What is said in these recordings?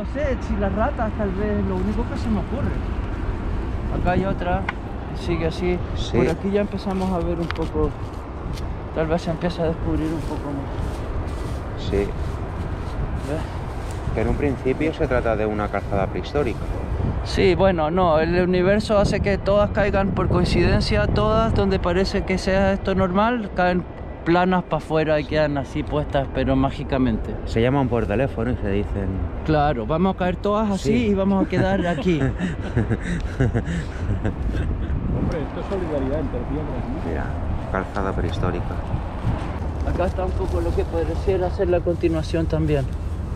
no sé, si las ratas tal vez, lo único que se me ocurre. Acá hay otra, sigue así. Sí. Por aquí ya empezamos a ver un poco, tal vez se empieza a descubrir un poco más. Sí. ¿Ves? Que en un principio se trata de una calzada prehistórica. Sí, bueno, no, el universo hace que todas caigan por coincidencia, todas donde parece que sea esto normal, caen planas para afuera y quedan así puestas, pero mágicamente. Se llaman por teléfono y se dicen... Claro, vamos a caer todas así Sí. y vamos a quedar aquí. Hombre, esto es solidaridad entre piedras, ¿no? Mira, calzada prehistórica. Acá está un poco lo que pareciera ser la continuación también.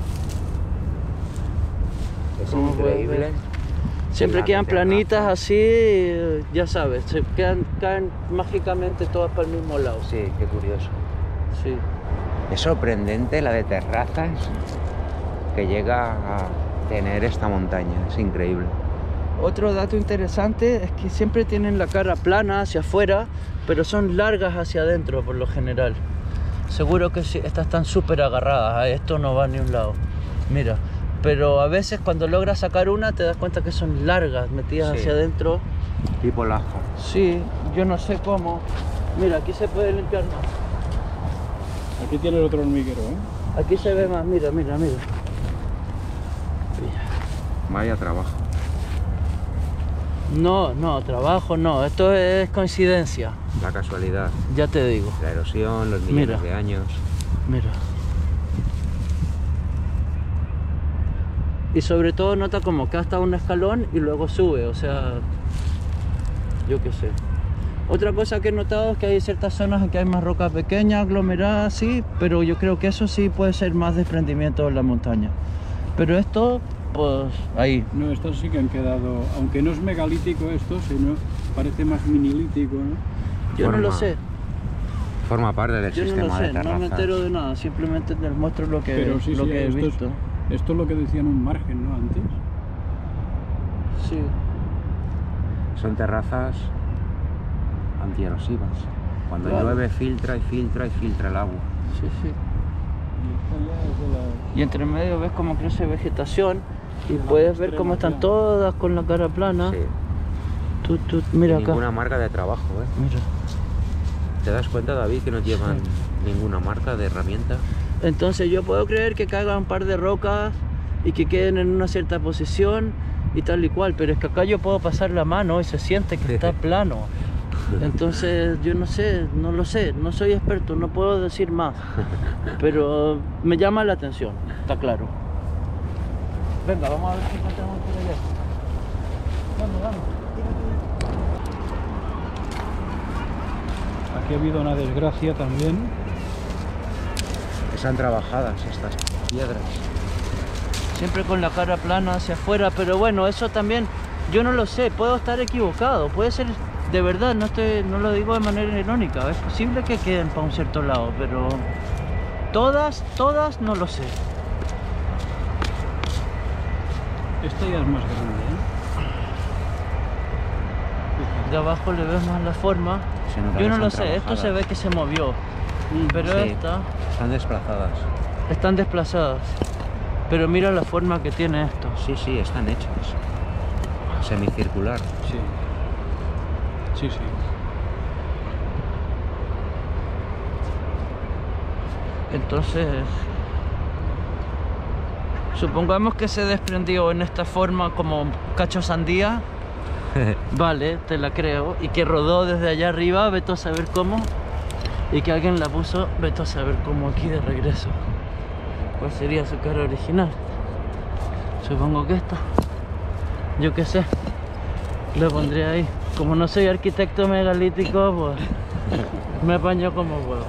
Es Como puedes increíble. ver. Siempre La quedan terraza. planitas así, ya sabes, caen mágicamente todas para el mismo lado. Sí, qué curioso. Sí. Es sorprendente la de terrazas que llega a tener esta montaña. Es increíble. Otro dato interesante es que siempre tienen la cara plana hacia afuera, pero son largas hacia adentro por lo general. Seguro que sí, estas están súper agarradas, a esto no va ni un lado. Mira, pero a veces cuando logras sacar una te das cuenta que son largas, metidas Sí. hacia adentro. Tipo laja. Sí, yo no sé cómo. Mira, aquí se puede limpiar más. Aquí tienes otro hormiguero, ¿eh? Aquí se ve más, mira, mira, mira. Vaya trabajo. No, no, trabajo no, esto es coincidencia, La casualidad, ya te digo. la erosión, los millones Mira. de años. Mira. Y sobre todo nota como que hasta un escalón y luego sube, o sea, yo qué sé. Otra cosa que he notado es que hay ciertas zonas en que hay más roca pequeña, aglomerada, sí, pero yo creo que eso sí puede ser más desprendimiento de la montaña. Pero esto, pues, ahí. No, estos sí que han quedado, aunque no es megalítico esto, sino parece más minilítico, ¿no? Yo no lo Forma- sé, Forma parte del yo no sistema lo de sé, no terrazas. me entero de nada, simplemente les muestro lo que, Pero sí, lo sí, que he esto visto. esto es lo que decían un margen, ¿no? Antes. Sí. Son terrazas antierosivas. Cuando Claro. llueve filtra y filtra y filtra el agua. Sí, sí. Y esta ya es de la... Y entre medio ves cómo crece vegetación y puedes ver cómo están todas con la cara plana. Sí. Mira Y acá. ninguna marca de trabajo, ¿eh? Mira. ¿Te das cuenta, David, que no llevan ninguna marca de herramienta? Entonces yo puedo creer que caigan un par de rocas y que queden en una cierta posición y tal y cual, pero es que acá yo puedo pasar la mano y se siente que está plano. Entonces yo no sé, no lo sé, no soy experto, no puedo decir más, pero me llama la atención, está claro. Venga, vamos a ver si encontramos por allá. Vamos, vamos. Aquí ha habido una desgracia también. Están trabajadas estas piedras. Siempre con la cara plana hacia afuera, pero bueno, eso también, yo no lo sé, puedo estar equivocado, puede ser, de verdad, no lo digo de manera irónica, es posible que queden para un cierto lado, pero todas no lo sé. Esta ya es más grande, ¿eh? De abajo le ves más la forma, Se nota yo que no lo están sé, esto se trabajadas. ve que se movió, pero Sí. estas Están desplazadas. están desplazadas, pero mira la forma que tiene esto. Sí, sí, están hechas. Semicircular. Sí. Sí, sí. Entonces, supongamos que se desprendió en esta forma como cacho sandía. Vale, te la creo. Y que rodó desde allá arriba, vete a saber cómo. Y que alguien la puso, vete a saber cómo aquí de regreso. ¿Cuál sería su cara original? Supongo que esta. Yo qué sé. La pondré ahí. Como no soy arquitecto megalítico, pues me apaño como puedo.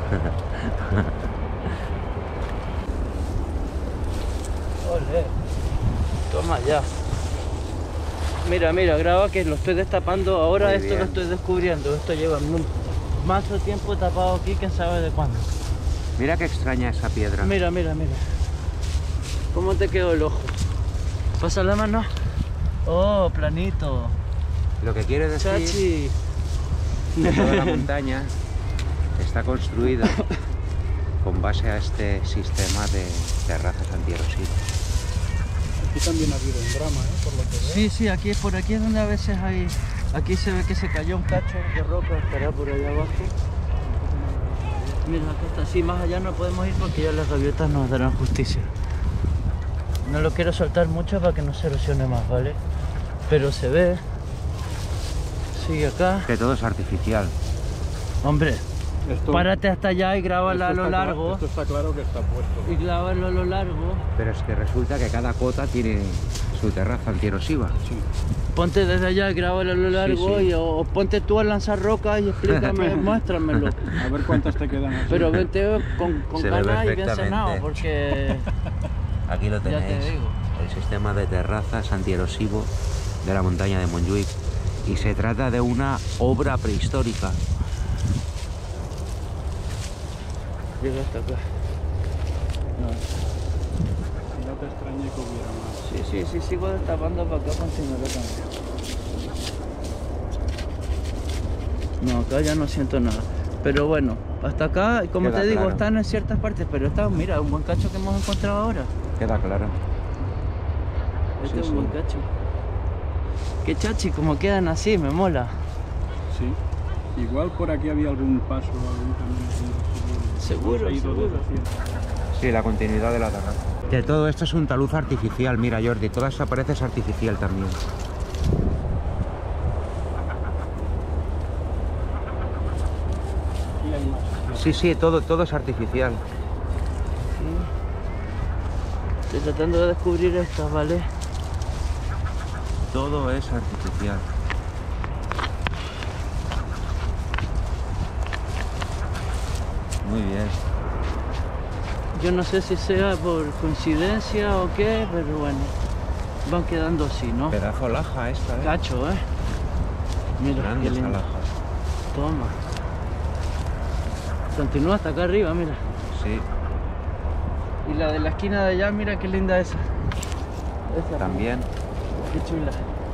Ole. Toma ya. Mira, mira, graba que lo estoy destapando ahora, Muy esto bien. lo estoy descubriendo. Esto lleva más de tiempo tapado aquí, quién sabe de cuándo. Mira qué extraña esa piedra. Mira, mira, mira. ¿Cómo te quedó el ojo? Pasa la mano. Oh, planito. Lo que quiere decir Chachi. que toda la montaña está construida con base a este sistema de terrazas antierosivas. Aquí también ha habido un drama, por lo que veo. Sí, sí, aquí, por aquí es donde a veces hay... Aquí se ve que se cayó un cacho de roca, estará por allá abajo. Mira, acá está. Sí, más allá no podemos ir porque ya las gaviotas nos darán justicia. No lo quiero soltar mucho para que no se erosione más, ¿vale? Pero se ve. Sigue acá. Que todo es artificial. Hombre, Esto, párate hasta allá y grábala a esto lo está largo. esto está claro que está puesto. Y grábalo a lo largo. Pero es que resulta que cada cota tiene su terraza antierosiva. Sí. Ponte desde allá, grábalo a lo largo. sí. Y, o ponte tú a lanzar rocas y explícame, muéstramelo. A ver cuántas te quedan así. Pero vente con Se ve ganas y bien perfectamente. cenado, porque... Aquí lo Ya te tenéis, digo. el sistema de terrazas antierosivo de la montaña de Montjuïc. Y se trata de una obra prehistórica. Llega hasta acá. No. No te extrañe que hubiera más. Sí, sí, sí, sigo destapando para acá, continuaré también. No, acá ya no siento nada. Pero bueno, hasta acá, como Queda te digo, claro. están en ciertas partes, pero está, mira, un buen cacho que hemos encontrado ahora. Queda claro. Este Sí, es sí. un buen cacho. Qué chachi, como quedan así, me mola. Sí. Igual por aquí había algún paso, algún camino. Seguro, Se ha ido seguro. deshaciendo. Sí, la continuidad de la terraza. Que todo esto es un talud artificial, mira Jordi, toda esa pared es artificial también. Aquí hay más. Sí, sí, todo es artificial. Sí. Estoy tratando de descubrir estas, ¿vale? Todo es artificial. Muy bien. Yo no sé si sea por coincidencia o qué, pero bueno, van quedando así, ¿no? Pedazo laja esta, ¿eh? Cacho, ¿eh? Mira, Grande qué esta lindo. laja. Toma. Continúa hasta acá arriba, mira. Sí, Y la de la esquina de allá, mira qué linda esa. Esa también. Qué chula.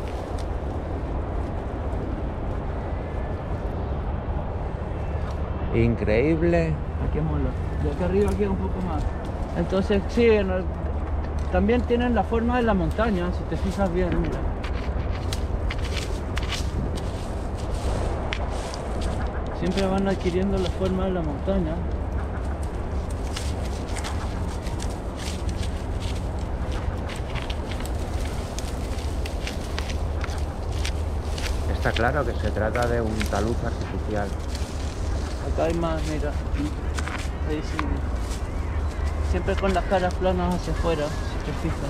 Increíble. Aquí mola. Y acá arriba queda un poco más. Entonces, sí, también tienen la forma de la montaña, si te fijas bien, mira. Siempre van adquiriendo la forma de la montaña. Está claro que se trata de un talud artificial. Acá hay más, mira. Ahí sí. Siempre con las caras planas hacia afuera, si te fijas.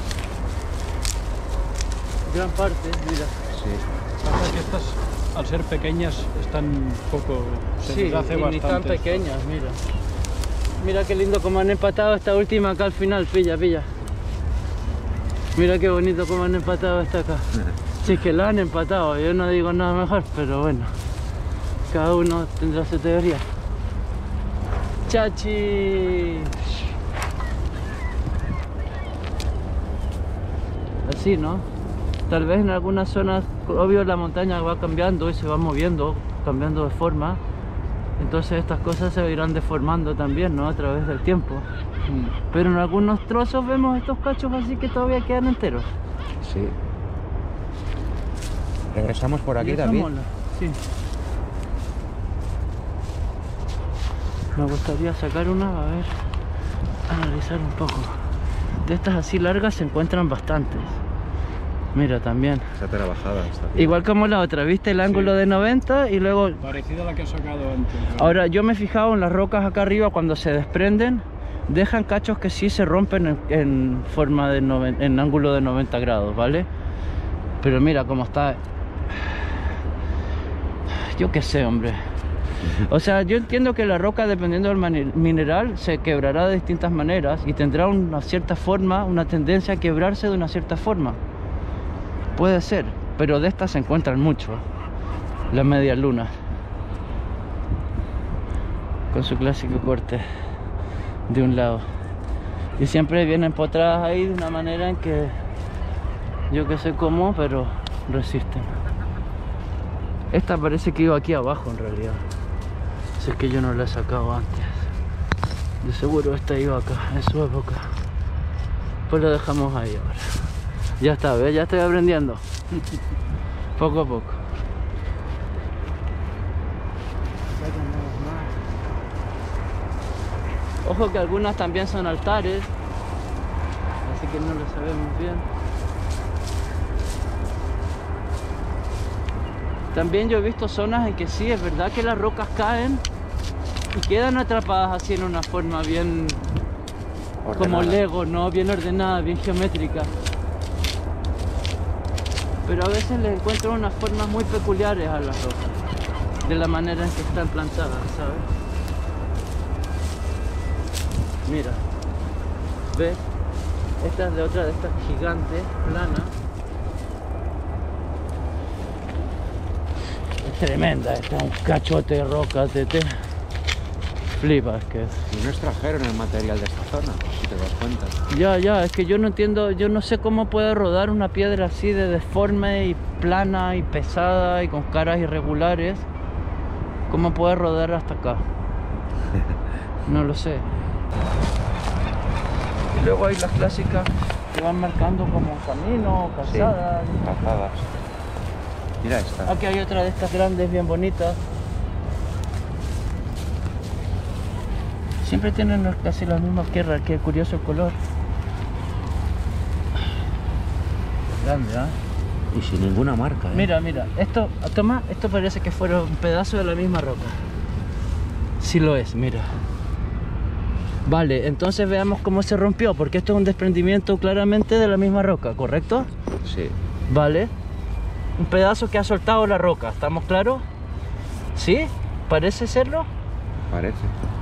Gran parte, mira. Sí. Pasa que estas, al ser pequeñas, están un poco... Se Sí, les hace y ni bastante. tan pequeñas, mira. Mira qué lindo como han empatado esta última acá al final, pilla, pilla. Mira qué bonito como han empatado esta acá. Sí, es que la han empatado, yo no digo nada mejor, pero bueno. Cada uno tendrá su teoría. ¡Chachi! Así, ¿no? Tal vez en algunas zonas, obvio la montaña va cambiando y se va moviendo, cambiando de forma. Entonces estas cosas se irán deformando también, ¿no? A través del tiempo. Pero en algunos trozos vemos estos cachos así que todavía quedan enteros. Sí. Regresamos por Y aquí, eso David. mola, sí. Me gustaría sacar una, a ver, analizar un poco. De estas así largas se encuentran bastantes. Mira, también. Está trabajada esta. Igual como la otra, ¿viste? El ángulo de 90 y luego... Parecida a la que he sacado antes. ¿no? Ahora, yo me he fijado en las rocas acá arriba cuando se desprenden, dejan cachos que sí se rompen en forma de en ángulo de 90 grados, ¿vale? Pero mira cómo está. Yo qué sé, hombre. O sea, yo entiendo que la roca, dependiendo del mineral, se quebrará de distintas maneras y tendrá una cierta forma, una tendencia a quebrarse de una cierta forma. Puede ser, pero de estas se encuentran mucho. La media luna. Con su clásico corte de un lado. Y siempre vienen empotradas ahí de una manera en que yo que sé cómo, pero resisten. Esta parece que iba aquí abajo en realidad. Si es que yo no la he sacado antes. De seguro esta iba acá, en su época. Pues la dejamos ahí ahora. Ya está, ¿ves? Ya estoy aprendiendo. Poco a poco. Ojo que algunas también son altares, así que no lo sabemos bien. También yo he visto zonas en que sí, es verdad que las rocas caen y quedan atrapadas así en una forma bien Ordenada. como Lego, ¿no? Bien ordenada, bien geométrica. Pero a veces le encuentro unas formas muy peculiares a las rocas, de la manera en que están plantadas, ¿sabes? Mira, ¿ves? Esta es de otra de estas gigantes, plana. Es tremenda, esta es un cachote de roca, te flipas que es. Y no extrajeron el material de esta zona, si te das cuenta. Ya, es que yo no entiendo, yo no sé cómo puede rodar una piedra así de deforme y plana y pesada y con caras irregulares. ¿Cómo puede rodar hasta acá? No lo sé. Y luego hay las clásicas que van marcando como camino, calzadas. Sí, calzadas. Mira esta. Aquí hay otra de estas grandes, bien bonitas. Siempre tienen casi las mismas tierras, qué curioso el color. Grande, ¿ah? Y sin ninguna marca, ¿eh? Mira, esto, toma, esto parece que fuera un pedazo de la misma roca. Sí lo es, mira. Vale, entonces veamos cómo se rompió, porque esto es un desprendimiento claramente de la misma roca, ¿correcto? Sí. Vale. Un pedazo que ha soltado la roca, ¿estamos claros? ¿Sí? ¿Parece serlo? Parece.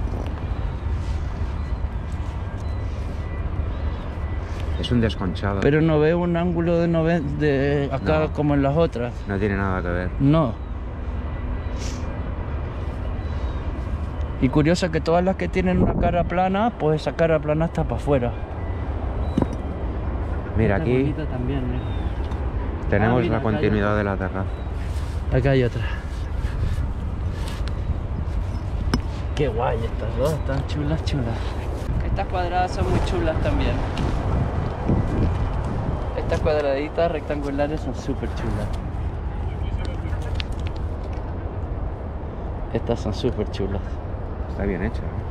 Es un desconchado. Pero no veo un ángulo de acá No. como en las otras. No tiene nada que ver. No. Y curioso que todas las que tienen una cara plana, pues esa cara plana está para afuera. Mira, Esta aquí bonita también, mira. tenemos mira, la acá hay continuidad de la terraza. Acá hay otra. Qué guay estas dos, están chulas. Estas cuadradas son muy chulas también. Estas cuadraditas rectangulares son súper chulas. Estas son súper chulas. Está bien hecha, ¿eh?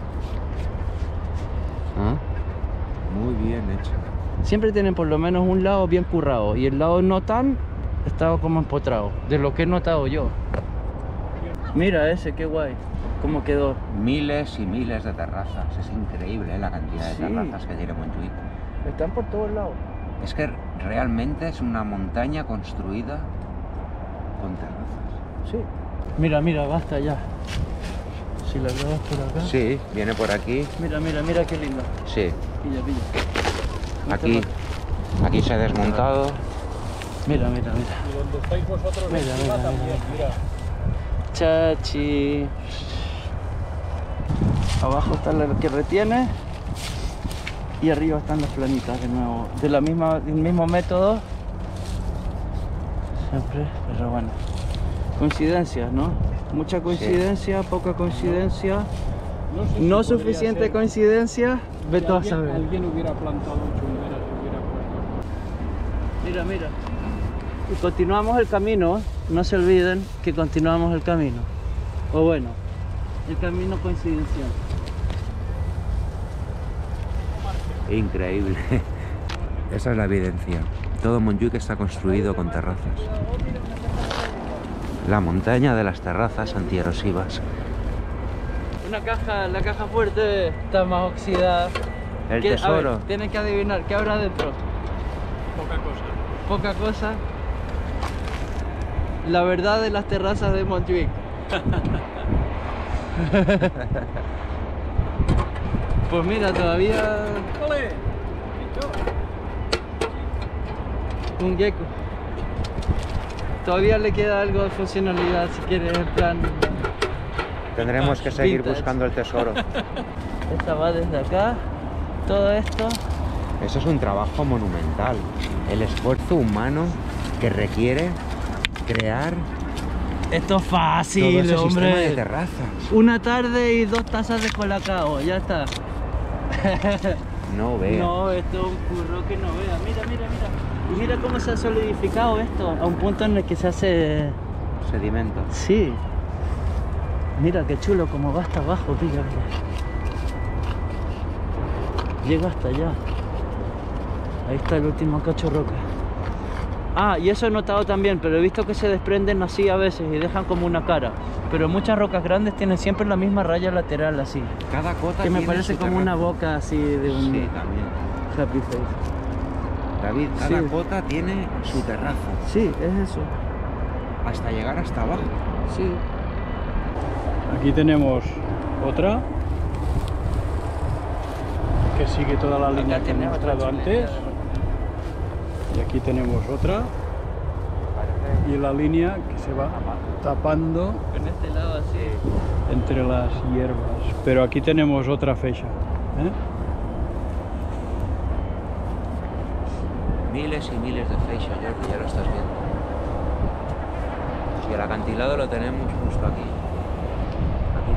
¿Ah? Muy bien hecha. Siempre tienen por lo menos un lado bien currado y el lado no tan está como empotrado, de lo que he notado yo. Mira ese, qué guay, cómo quedó. Miles y miles de terrazas. Es increíble, ¿eh? La cantidad de Sí. terrazas que tiene Montjuïc. Están por todos lados. Es que realmente es una montaña construida con terrazas. Sí. Mira, basta ya. Si la grabas por acá. Sí, viene por aquí. Mira qué lindo. Sí. Pilla. Aquí se ha desmontado. Mira. Y donde estáis vosotros Mira, encima mira, también, mira. Chachi. Abajo está lo que retiene. Y arriba están las planitas de nuevo. Del mismo método. Siempre, pero bueno. Coincidencias, ¿no? Mucha coincidencia, poca coincidencia. No sé si No podría suficiente ser coincidencia. que Ve tú a saber. alguien hubiera plantado chumberas y hubiera puesto. Mira. Y continuamos el camino. No se olviden que continuamos el camino. O bueno, el camino coincidencial. Increíble. Esa es la evidencia. Todo Montjuïc está construido con terrazas. La montaña de las terrazas antierosivas. La caja fuerte está más oxidada. El A ver, tesoro. tienen que adivinar, ¿qué habrá dentro? Poca cosa. Poca cosa. La verdad de las terrazas de Montjuïc. Pues mira, todavía ¡Ole! un gecko. Todavía le queda algo de funcionalidad si quieres, en plan. Tendremos que seguir Vintage. buscando el tesoro. Esta va desde acá. Todo esto. Eso es un trabajo monumental. El esfuerzo humano que requiere crear Esto es todo fácil, ese sistema de hombre. terrazas. Una tarde y 2 tazas de colacao, ya está. No veas. No, esto es un curro que no vea. Mira, mira, mira. Y mira cómo se ha solidificado esto, a un punto en el que se hace... Sedimento. Sí. Mira qué chulo como va hasta abajo, mira, mira. Llega hasta allá. Ahí está el último cacho roca. Ah, y eso he notado también, pero he visto que se desprenden así a veces y dejan como una cara. Pero muchas rocas grandes tienen siempre la misma raya lateral así. Cada cota Que me tiene parece su como una terraza. boca así de un Sí, también. happy face. David, cada Sí. cota tiene su terraza. Sí, es eso. Hasta llegar hasta abajo. Sí. Aquí tenemos otra que sigue toda la línea que he tenemos mostrado otra antes. Y aquí tenemos otra. Y la línea que se va tapando En este lado así. entre las hierbas. Pero aquí tenemos otra fecha. ¿Eh? Miles y miles de feixas, Jordi, ya lo estás viendo. Y el acantilado lo tenemos justo aquí. Aquí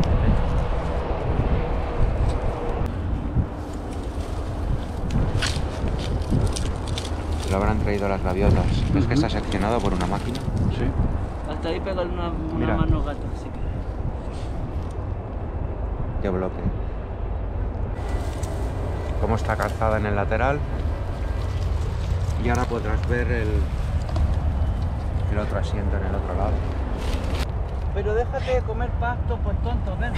te lo habrán traído las gaviotas. ¿Ves que está seccionado por una máquina? Sí. Hasta ahí pega una Mira. mano gato, así que... Qué bloque. Cómo está calzada en el lateral. Y ahora podrás ver el otro asiento en el otro lado. Pero déjate de comer pasto, pues tonto, ven.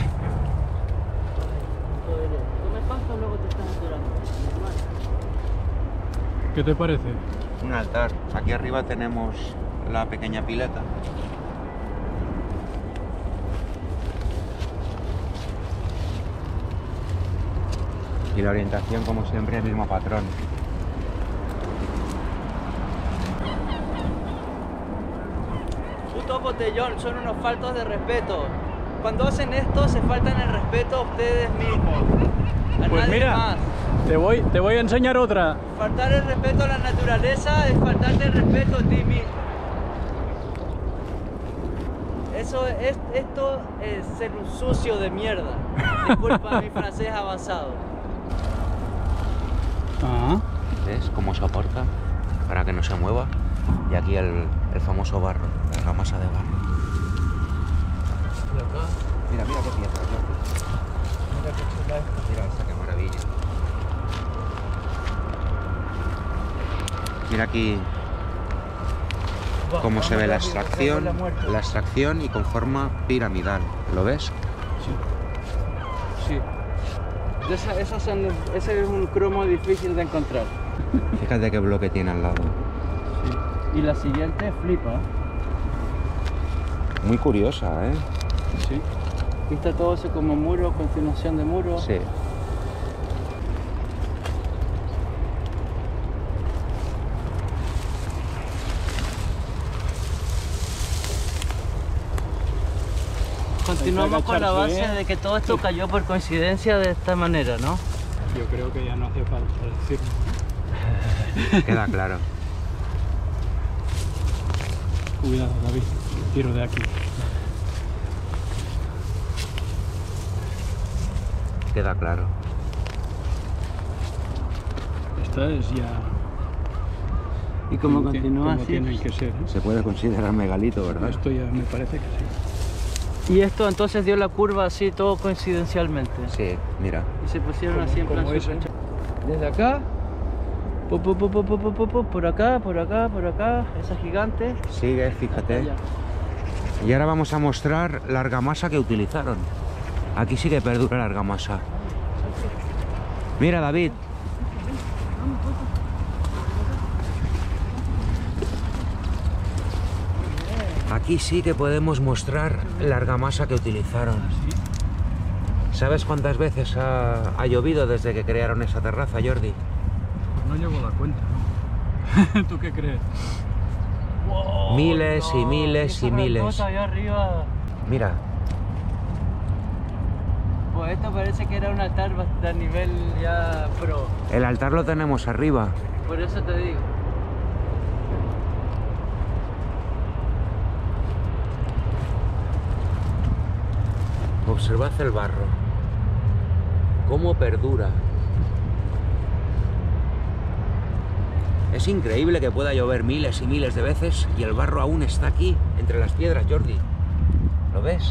Comer pasto, luego te estás enterando. ¿Qué te parece? Un altar. Aquí arriba tenemos la pequeña pileta. Y la orientación, como siempre, el mismo patrón. Puto botellón, son unos faltos de respeto. Cuando hacen esto, se faltan el respeto a ustedes mismos. A Pues nadie mira, más. te voy a enseñar otra. Faltar el respeto a la naturaleza es faltarte el respeto a ti mismo. Esto es ser un sucio de mierda. Disculpa mi francés avanzado. Ah, ¿Ves cómo soporta para que no se mueva? Y aquí el famoso barro, la argamasa de barro. Y acá, Mira, mira qué piedra, Jordi. mira qué chula esta. Mira esta, qué maravilla. Mira aquí Va, cómo se vamos ve la rápido, extracción, tenemos la muerte. la extracción y con forma piramidal. ¿Lo ves? Sí. Ese es un cromo difícil de encontrar. Fíjate qué bloque tiene al lado. Y la siguiente flipa. Muy curiosa, ¿eh? sí. Viste todo eso como muro, continuación de muro. Sí. Continuamos con la agacharse, base ¿eh? de que todo esto cayó por coincidencia de esta manera, ¿no? Yo creo que ya no hace falta decirlo. Queda claro. Cuidado, David. Tiro de aquí. Queda claro. Esta es ya... Y como como continúa así. tienen que ser. ¿eh? Se puede considerar megalito, ¿verdad? Esto ya me parece que sí. Y esto entonces dio la curva así todo coincidencialmente. Sí, mira. Y se pusieron así en plan como ese. super desde acá, por acá, por acá, por acá, esa gigante. Sigue, fíjate. Allá. Y ahora vamos a mostrar la argamasa que utilizaron. Aquí sí que perdura la argamasa. Mira, David. Aquí sí que podemos mostrar la argamasa que utilizaron. ¿Sabes cuántas veces ha llovido desde que crearon esa terraza, Jordi? Pues no llevo la cuenta, ¿no? ¿Tú qué crees? Wow, Miles y no, miles esa y miles. rangosa allá arriba. Mira, Pues esto parece que era un altar de nivel ya pro. el altar lo tenemos arriba. Por eso te digo. Observad el barro. Cómo perdura. Es increíble que pueda llover miles y miles de veces y el barro aún está aquí, entre las piedras, Jordi. ¿Lo ves?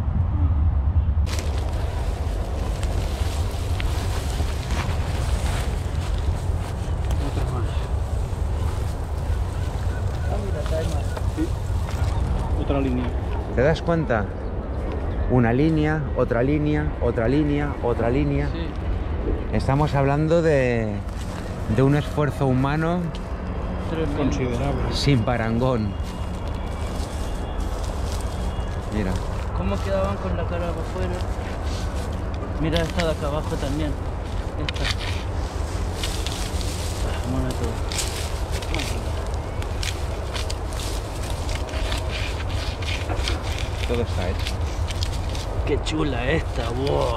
Otra más. Sí. Otra línea. ¿Te das cuenta? Una línea, otra línea, otra línea, otra línea. Sí. Estamos hablando de un esfuerzo humano Tremendo. Considerable. sin parangón. Mira. ¿Cómo quedaban con la cara para afuera? Mira esta de acá abajo también. Esta. Mola todo. Todo está hecho. Qué chula esta, wow.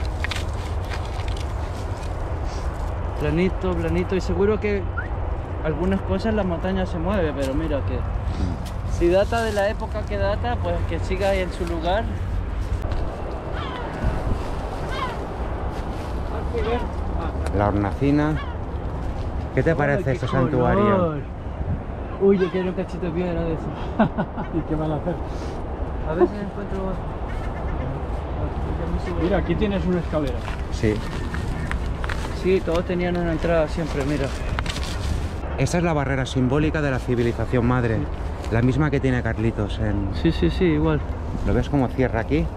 Planito, planito, y seguro que algunas cosas la montaña se mueve, pero mira que si data de la época que data, pues que siga ahí en su lugar. La hornacina. ¿Qué te parece este santuario? Uy, yo quiero un cachito de piedra de eso. ¿Y qué van a hacer? A veces encuentro... Mira, aquí tienes una escalera. Sí. Sí, todos tenían una entrada siempre, mira. Esta es la barrera simbólica de la civilización madre. La misma que tiene Carlitos en... Sí, sí, sí, igual. ¿Lo ves cómo cierra aquí? Y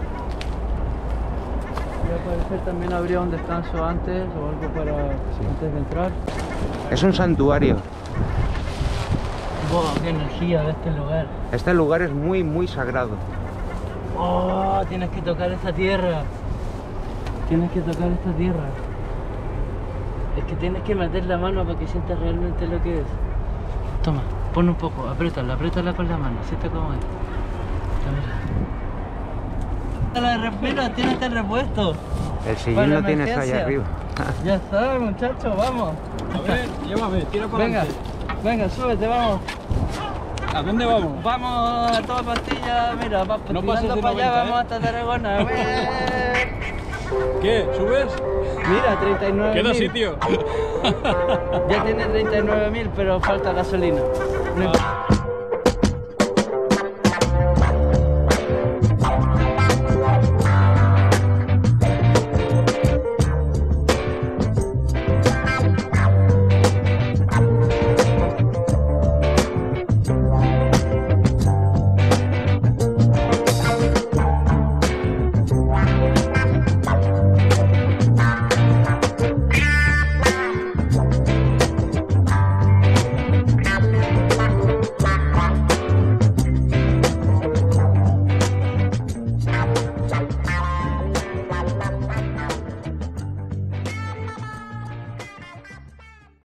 al parecer también habría un descanso antes o algo para antes de entrar. Es un santuario. Wow, qué energía de este lugar. Este lugar es muy, muy sagrado. Oh, tienes que tocar esta tierra. Tienes que tocar esta tierra. Es que tienes que meter la mano para que sientas realmente lo que es. Toma, pon un poco, apriétala con la mano, siente cómo es. Mira, tienes el repuesto. El sillón lo tienes ahí emergencia. arriba. Ya está, muchachos, vamos. A ver, llévame, tira para Venga, adelante. venga, súbete, vamos. ¿A dónde vamos? Vamos a toda pastilla, mira, va No tirando pases de para allá, 90, vamos hasta Tarragona. ¿Qué? ¿Subes? Mira, 39.000. Queda sitio. Ya tiene 39.000, pero falta gasolina. No importa.